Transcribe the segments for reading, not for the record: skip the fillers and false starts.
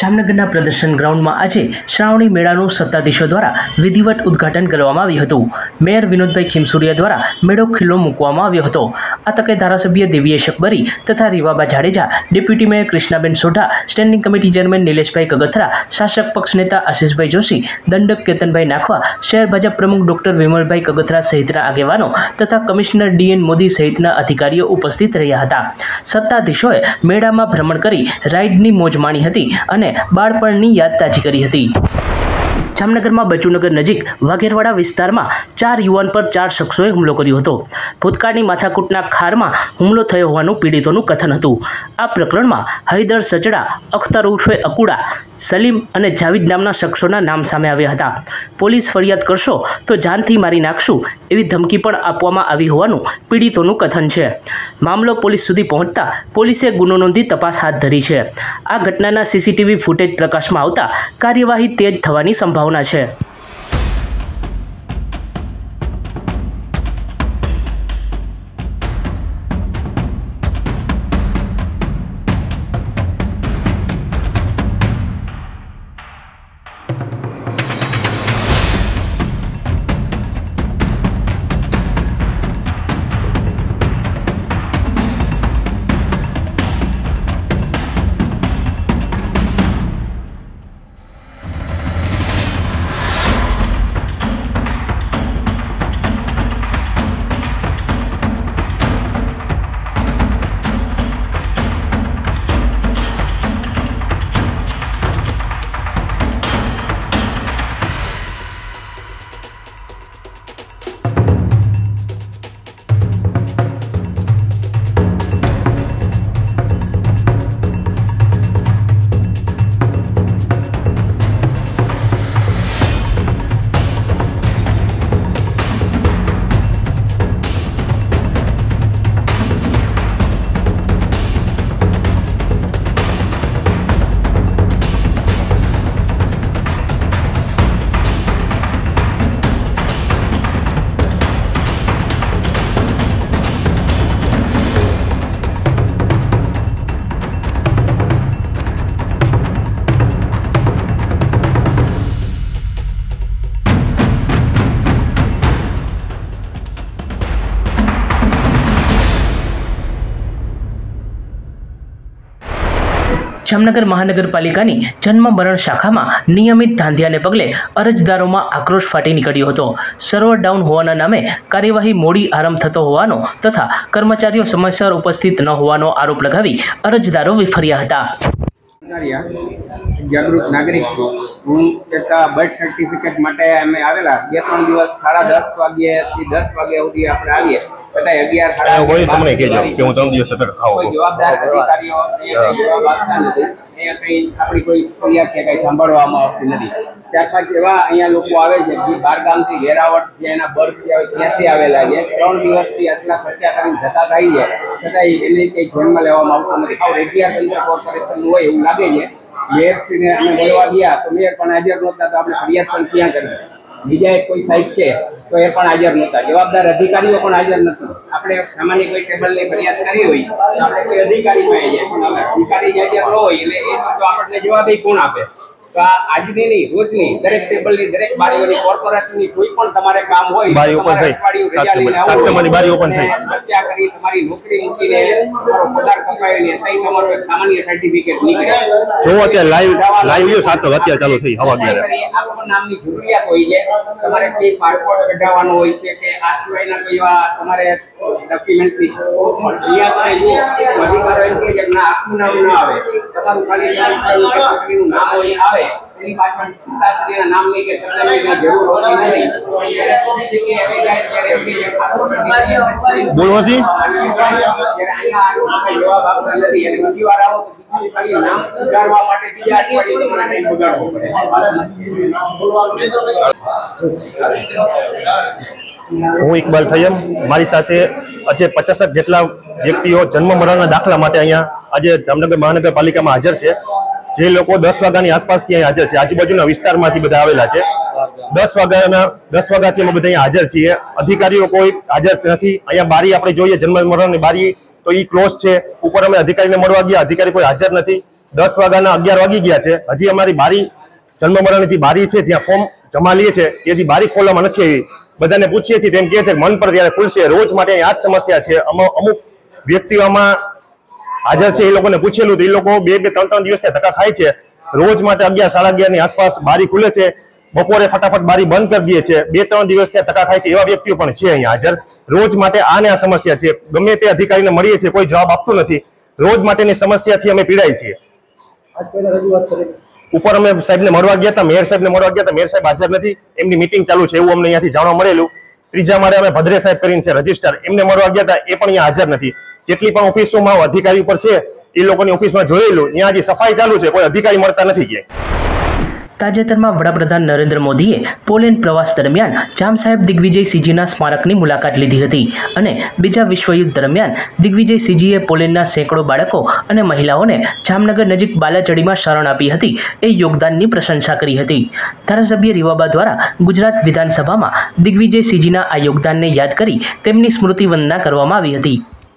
જામનગરના પ્રદર્શન ગ્રાઉન્ડમાં આજે શ્રાવણી મેળાનું સત્તાધીશો દ્વારા વિધિવત ઉદ્ઘાટન કરવામાં આવ્યું હતું। મેયર વિનોદભાઈ ખીમસુરિયા દ્વારા મેળો ખુલ્લો મૂકવામાં આવ્યો હતો। આ તકે ધારાસભ્ય દેવીએશ અકબરી તથા Rivaba Jadeja, deputy mayor Krishnaben Sodha, standing committee chairman Nileshbhai Kagathara, શાસક પક્ષ નેતા આશિષભાઈ જોશી, દંડક કેતનભાઈ નાખવા, શહેર ભાજપ પ્રમુખ ડોક્ટર વિમલભાઈ કગથરા સહિતના આગેવાનો તથા કમિશનર ડીએન મોદી સહિતના અધિકારીઓ ઉપસ્થિત રહ્યા હતા। સત્તાધીશોએ મેળામાં ભ્રમણ કરી રાઇડની મોજ માણી હતી અને બાળપણની યાદ તાજી કરી હતી। જામનગરમાં બચુનગર નજીક વાઘેરવાડા વિસ્તારમાં 4 યુવાન પર 4 શખ્સોએ હુમલો કર્યો હતો। ભૂતકાળની માથાકૂટના ખારમાં હુમલો થયો હોવાનું પીડિતોનું કથન હતું। આ પ્રકરણમાં હૈદર સચડા, અખ્તર ઉર્ફે અકુડા, સલીમ અને જાવિદ નામના શખ્સોના નામ સામે આવ્યા હતા। પોલીસ ફરિયાદ કરશો તો જાનથી મારી નાખશું એવી ધમકી પણ આપવામાં આવી હોવાનું પીડિતોનું કથન છે। મામલો પોલીસ સુધી પહોંચતા પોલીસે ગુનો નોંધી તપાસ હાથ ધરી છે। આ ઘટનાના સીસીટીવી ફૂટેજ પ્રકાશમાં આવતા કાર્યવાહી તેજ થવાની સંભાવના છે। જામનગર મહાનગરપાલિકાની જન્મ મરણ શાખામાં નિયમિત ધાંધિયાને પગલે અરજદારોમાં આક્રોશ ફાટી નીકળ્યો હતો। સર્વર ડાઉન હોવાના નામે કાર્યવાહી મોડી આરંભ થતો હોવાનો તથા કર્મચારીઓ સમયસર ઉપસ્થિત ન હોવાનો આરોપ લગાવી અરજદારો વિફર્યા હતા। જાગૃત નાગરિક છું હું। એક બર્થ સર્ટિફિકેટ માટે અમે આવેલા 2-3 દિવસ 10:30 વાગ્યાથી 10 વાગ્યા સુધી આપણે આવીએ છતાં 11 જવાબદાર અધિકારીઓ જવાબ આપતા નથી। અહીંયા કંઈ આપણી કોઈ ફરિયાદ કે કંઈ સાંભળવામાં આવતી નથી। ત્યારબાદ એવા અહીંયા લોકો આવે છે જે બહાર ગામથી વેરાવટ જે એના બર્થ ત્યાંથી આવેલા છે। 3 દિવસથી આટલા ખર્ચા કરીને જતા થઈ છે છતાં એને કંઈ ધ્યાનમાં લેવામાં આવતું નથી। આવું રેડિયા તંત્ર કોર્પોરેશન હોય એવું લાગે છે। મેયરશ્રીને અમે મળવા ગયા તો મેયર પણ હાજર નહોતા, તો આપણે ફરિયાદ પણ ક્યાં કરી? બીજા એક કોઈ સાહેબ છે તો એ પણ હાજર નહોતા, જવાબદાર અધિકારીઓ પણ હાજર નથી। આપણે સામાન્ય કોઈ ટેબલની ફરિયાદ કરી હોય તો આપણે કોઈ અધિકારી પાસે જાય, પણ અધિકારી હાજર ન હોય એટલે એ તો આપણને જવાબ કોણ આપે? તો આ આજની નહીં, રોજની દરેક ટેબલની દરેક બારીઓની કોર્પોરેશનની કોઈ પણ તમારે કામ હોય બારી ઓપન થઈ બચ્ચા કરી તમારી નોકરી મૂકીને તમારો પગાર કપાવીને તઈ તમારો એક સામાન્ય સર્ટિફિકેટ નીકળે। જો અત્યારે લાઈવ સાતો અત્યારે ચાલુ થઈ હવા ગયા આપણા નામની જરૂરિયાત હોય છે, તમારે કોઈ પાસપોર્ટ કઢાવવાનો હોય છે કે આ સિવાયના કોઈ એવા તમારે ડોક્યુમેન્ટની અધિકારો એમ કે ના આખું નામ ના આવે, તમારું ખાલી નામ હોય આવે એની પાછળ પિતાશ્રીના નામની કે સરનામાની જરૂર હોતી નથી। બોલવાથી જવાબ આપતા નથી અને બીજી વાર આવો તો ખાલી નામ સુધારવા માટે બીજા અઠવાડિયે તમારે ટાઈમ બગાડવો પડે। હું ઇકબાલ થયમ, મારી સાથે આજે 50 જેટલા વ્યક્તિઓ જન્મ મરણના દાખલા માટે અહીંયા આજે જામનગર મહાનગરપાલિકામાં હાજર છે। જે લોકો 10 વાગ્યાની આસપાસથી અહીં હાજર છે, આજુબાજુના વિસ્તારમાંથી બધા આવેલા છે। 10 વાગ્યાથી અમે બધા અહીંયા હાજર છીએ। અધિકારીઓ કોઈ હાજર નથી। અહીંયા બારી આપણે જોઈએ જન્મ મરણની બારી તો એ ક્લોઝ છે। ઉપર અમે અધિકારીને મળવા ગયા, અધિકારી કોઈ હાજર નથી। 10 વાગ્યાના 11 વાગી ગયા છે, હજી અમારી બારી જન્મ મરણની જે બારી છે જ્યાં ફોર્મ જમા લઈએ છે એ જે બારી ખોલવામાં નથી આવી. બધાને પૂછીએ છીએ તેમ કહે છે મન પર ત્યારે ખુલશે. રોજ માટે આ જ સમસ્યા છે. અમુક વ્યક્તિઓ આમાં હાજર છે, એ લોકોને પૂછેલું તો એ લોકો 2-3 દિવસથી ધક્કા ખાય છે. રોજ માટે 11-11:30 ની આસપાસ બારી ખુલે છે, બપોરે ફટાફટ બારી બંધ કરી દે છે. 2-3 દિવસથી ધક્કા ખાય છે એવા વ્યક્તિઓ પણ છે અહીંયા હાજર. રોજ માટે આ સમસ્યા છે. ગમે તે અધિકારીને મળીએ છીએ, કોઈ જવાબ આપતું નથી. રોજ માટેની સમસ્યાથી અમે પીડાય છીએ. ઉપર અમે સાહેબને મળવા ગયા હતા, મેયર સાહેબને મળવા ગયા હતા, મેયર સાહેબ હાજર નથી, એમની મીટિંગ ચાલુ છે એવું અમને અહીંયાથી જાણવા મળેલું. ત્રીજા માળે અમે ભદ્રે સાહેબ કરીને છે રજિસ્ટર, એમને મળવા ગયા હતા, એ પણ અહીંયા હાજર નથી. જેટલી પણ ઓફિસોમાં અધિકારી ઉપર છે એ લોકોની ઓફિસમાં જોયેલું, અહીંયા હજી સફાઈ ચાલુ છે, કોઈ અધિકારી મળતા નથી ક્યાંય. તાજેતરમાં વડાપ્રધાન નરેન્દ્ર મોદીએ પોલેન્ડ પ્રવાસ દરમિયાન જામસાહેબ દિગ્વિજયસિંહજીના સ્મારકની મુલાકાત લીધી હતી અને બીજા વિશ્વયુદ્ધ દરમિયાન દિગ્વિજયસિંહજીએ પોલેન્ડના સેંકડો બાળકો અને મહિલાઓને જામનગર નજીક બાલાચડીમાં શરણ આપી હતી એ યોગદાનની પ્રશંસા કરી હતી. ધારાસભ્ય રીવાબા દ્વારા ગુજરાત વિધાનસભામાં દિગ્વિજયસિંહજીના આ યોગદાનને યાદ કરી તેમની સ્મૃતિ વંદના કરવામાં આવી હતી.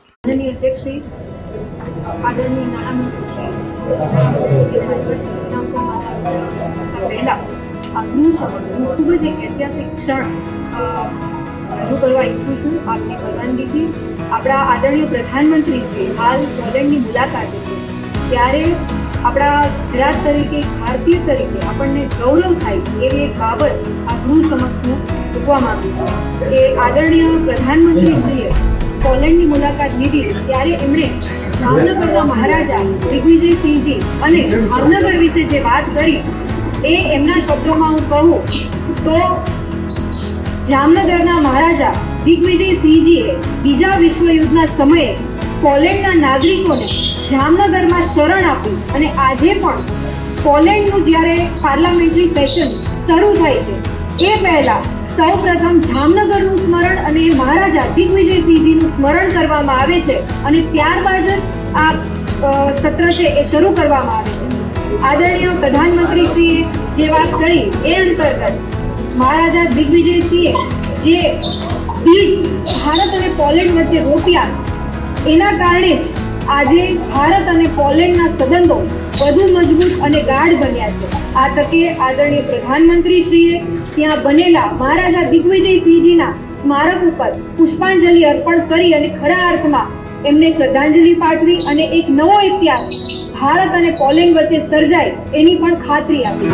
પહેલા આજનું ખૂબ જ એક ઐતિહાસિક ક્ષણ રજૂ કરવા ઈચ્છું છું. આપની પરવાનગીથી આપણા આદરણીય પ્રધાનમંત્રીશ્રી હાલ પોલેન્ડની મુલાકાતે છે, ત્યારે આપણા ગુજરાત તરીકે, ભારતીય તરીકે આપણને ગૌરવ થાય એવી એક બાબત આ ગૃહ સમક્ષ મૂકવા માંગુ છું કે આદરણીય પ્રધાનમંત્રીશ્રીએ પોલેન્ડની મુલાકાત લીધી ત્યારે એમણે જામનગરના મહારાજા દિગ્વિજયસિંહજી અને ભાવનગર વિશે જે વાત કરી એ એમના શબ્દોમાં હું કહું તો જામનગરના મહારાજા દિગ્વિજયસિંહજીએ બીજા વિશ્વયુદ્ધના સમયે પોલેન્ડના નાગરિકોને જામનગરમાં શરણ આપી અને આજે પણ પોલેન્ડનું જ્યારે પાર્લામેન્ટરી સેશન શરૂ થાય છે એ પહેલા સૌપ્રથમ જામનગરનું સ્મરણ અને મહારાજા દિગ્વિજયસિંહજીનું સ્મરણ કરવામાં આવે છે અને ત્યારબાદ જ આ સત્ર છે એ શરૂ કરવામાં આવે છે. આદરણીય પ્રધાનમંત્રીશ્રીએ જે વાત કરી એ અંતર્ગત મહારાજા દિગ્વિજયસિંહે જે બીજ ભારત અને પોલેન્ડ વચ્ચે રોપ્યા એના કારણે જ આજે ભારત અને પોલેન્ડના સંબંધો વધુ મજબૂત અને ગાઢ બન્યા છે. આ તકે આદરણીય પ્રધાનમંત્રીશ્રીએ ત્યાં બનેલા મહારાજા દિગ્વિજયસિંહજીના સ્મારક ઉપર પુષ્પાંજલિ અર્પણ કરી અને ખરા અર્થમાં એમને શ્રદ્ધાંજલિ પાઠવી અને એક નવો ઇતિહાસ ભારત અને પોલેન્ડ વચ્ચે સર્જાય એની પણ ખાતરી આપી.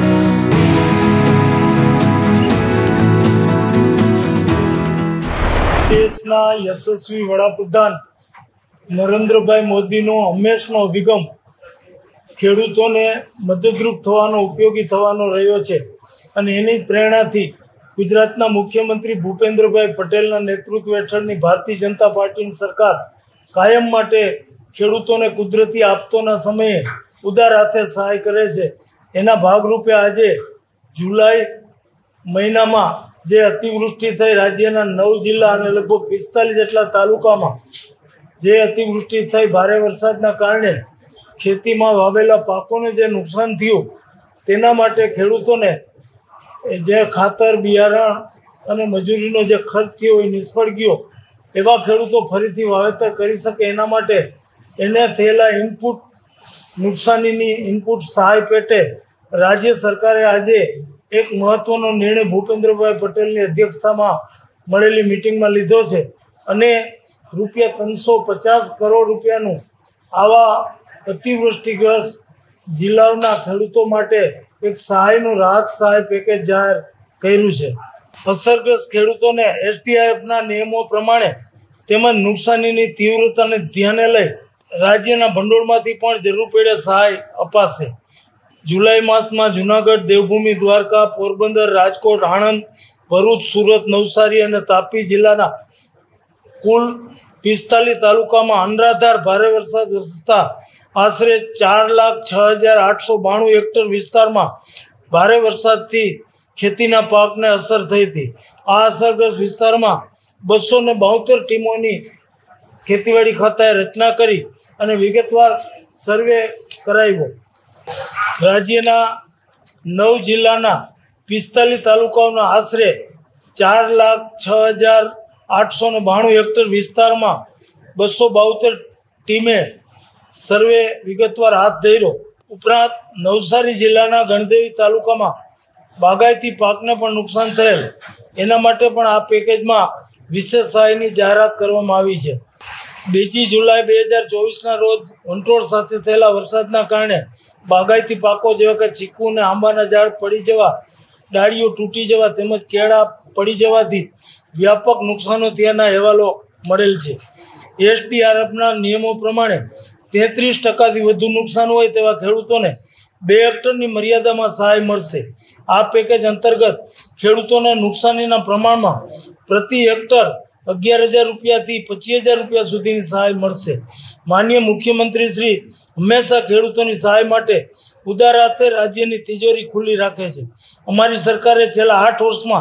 દેશના યશસ્વી વડાપ્રધાન નરેન્દ્રભાઈ મોદીનો હંમેશનો અભિગમ ખેડૂતોને મદદરૂપ થવાનો, ઉપયોગી થવાનો રહ્યો છે અને એની પ્રેરણાથી ગુજરાતના મુખ્યમંત્રી ભૂપેન્દ્રભાઈ પટેલના નેતૃત્વ હેઠળની ભારતીય જનતા પાર્ટીની સરકાર કાયમ માટે ખેડૂતોને કુદરતી આફતોના સમયે ઉદાર હાથે સહાય કરે છે. એના ભાગરૂપે આજે જુલાઈ મહિનામાં જે અતિવૃષ્ટિ થઈ રાજ્યના 9 જિલ્લા અને લગભગ 45 જેટલા તાલુકામાં જે અતિવૃષ્ટિ થઈ, ભારે વરસાદના કારણે ખેતીમાં વાવેલા પાકોને જે નુકસાન થયું તેના માટે ખેડૂતોને જે ખાતર, બિયારણ અને મજૂરીનો જે ખર્ચ થયો એ નિષ્ફળ ગયો, એવા ખેડૂતો ફરીથી વાવેતર કરી શકે એના માટે એને થયેલા નુકસાનીની ઇનપુટ સહાય પેટે રાજ્ય સરકારે આજે એક મહત્વનો નિર્ણય ભૂપેન્દ્રભાઈ પટેલની અધ્યક્ષતામાં મળેલી મિટિંગમાં લીધો છે અને ₹350 કરોડ રૂપિયાનું આવા અતિવૃષ્ટિગ્રસ્ત જિલ્લાઓના ખેડૂતો માટે એક સહાયનું રાહત સહાય પેકેજ જાહેર કર્યું છે. અસરગ્રસ્ત ખેડૂતોને SDRFના નિયમો પ્રમાણે તેમજ નુકસાનીની તીવ્રતાને ધ્યાને લઈ રાજ્યના ભંડોળમાંથી પણ જરૂર પડે સહાય અપાશે. જુલાઈ માસમાં જૂનાગઢ, દેવભૂમિ, દ્વારકા, પોરબંદર, રાજકોટ, આણંદ, ભરૂચ, સુરત, નવસારી અને તાપી જિલ્લાના કુલ 45 તાલુકામાં અનરાધાર ભારે વરસાદ વરસતા આશરે 4,06,892 હેક્ટર વિસ્તારમાં ભારે વરસાદથી ખેતીના પાકને અસર થઈ હતી. આ અસરગ્રસ્ત વિસ્તારમાં 272 ટીમોની ખેતીવાડી ખાતાએ રચના કરી અને વિગતવાર સર્વે કરાવ્યો. રાજ્યના 9 જિલ્લાના 45 તાલુકાઓના આશરે 4,06,892 હેક્ટર વિસ્તારમાં 272 ટીમે સર્વે વિગતવાર હાથ ધર્યો. ઉપરાંત નવસારી જિલ્લાના ગણદેવી તાલુકામાં બાગાયતી પાકને પણ નુકસાન થયેલ, એના માટે પણ આ પેકેજમાં વિશેષ સહાયની જાહેરાત કરવામાં આવી છે. 2 જુલાઈ 2024ના રોજ વંટોળ સાથે થયેલા વરસાદના કારણે બાગાયતી પાકો જેવા કે ચીકુ અને આંબાના ઝાડ પડી જવા, ડાળીઓ તૂટી જવા તેમજ કેળા પડી જવાથી વ્યાપક નુકસાનો થયાના અહેવાલો મળેલ છે. એસડીઆરએફના નિયમો પ્રમાણે 33%થી વધુ નુકસાન હોય તેવા ખેડૂતોને 2 હેક્ટરની મર્યાદામાં સહાય મળશે. આ પેકેજ અંતર્ગત ખેડૂતોને નુકસાનીના પ્રમાણમાં પ્રતિ હેક્ટર 11,000 રૂપિયાથી 25,000 રૂપિયા સુધીની સહાય મળશે. માનનીય મુખ્યમંત્રી શ્રી હંમેશા ખેડૂતોની સહાય માટે ઉદાર હાથે રાજ્યની તિજોરી ખુલ્લી રાખે છે. અમારી સરકારે છેલ્લા 8 વર્ષમાં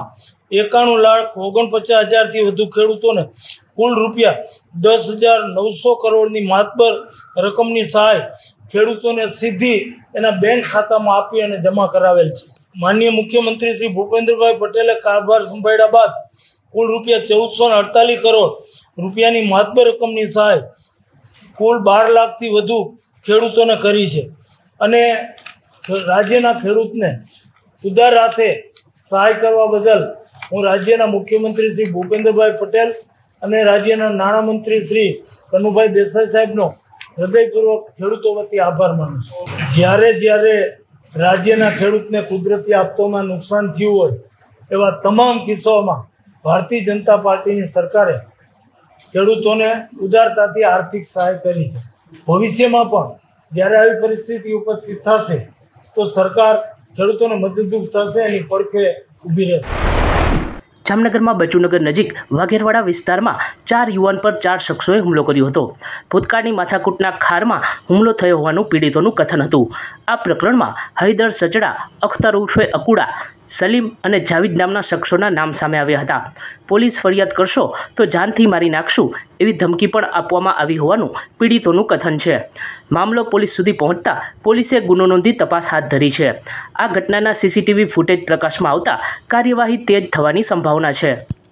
91,49,000થી વધુ ખેડૂતોને કુલ રૂપિયા 10,900 કરોડની માતબર રકમની સહાય ખેડૂતોને સીધી એના બેંક ખાતામાં આપી અને જમા કરાવેલ છે. માનનીય મુખ્યમંત્રી શ્રી ભૂપેન્દ્રભાઈ પટેલે કારભાર સંભાળ્યા બાદ કુલ રૂપિયા 1,448 કરોડ રૂપિયાની માતબર રકમની સહાય કુલ 12 લાખથી વધુ ખેડૂતોને કરી છે. અને રાજ્યના ખેડૂતને ઉદાર હાથે સહાય કરવા બદલ હું રાજ્યના મુખ્યમંત્રી શ્રી ભૂપેન્દ્રભાઈ પટેલ અને રાજ્યના નાણામંત્રી શ્રી કનુભાઈ દેસાઈ સાહેબનો હૃદયપૂર્વક ખેડૂતો વતી આભાર માનું છું. જ્યારે રાજ્યના ખેડૂતને કુદરતી આફતોમાં નુકસાન થયું હોય એવા તમામ કિસ્સાઓમાં ભારતીય જનતા પાર્ટીની સરકારે ખેડૂતોને ઉદારતાથી આર્થિક સહાય કરી છે. ભવિષ્યમાં પણ જ્યારે આવી પરિસ્થિતિ ઉપસ્થિત થશે તો સરકાર ખેડૂતોને મદદરૂપ થશે, એની પડખે ઊભી રહેશે. જામનગરમાં બચુનગર નજીક વાઘેરવાડા વિસ્તારમાં 4 યુવાન પર 4 શખ્સોએ હુમલો કર્યો હતો. ભૂતકાળની માથાકૂટના ખારમાં હુમલો થયો હોવાનું પીડિતોનું કથન હતું. આ પ્રકરણમાં હૈદર સચડા, અખ્તર ઉર્ફે અકુડા, સલીમ અને જાવીદ નામના શખ્સોના નામ સામે આવ્યા હતા. પોલીસ ફરિયાદ કરશો તો જાનથી મારી નાખશું એવી ધમકી પણ આપવામાં આવી હોવાનું પીડિતોનું કથન છે. મામલો પોલીસ સુધી પહોંચતા પોલીસે ગુનો નોંધી તપાસ હાથ ધરી છે. આ ઘટનાના સીસીટીવી ફૂટેજ પ્રકાશમાં આવતા કાર્યવાહી તેજ થવાની સંભાવના છે.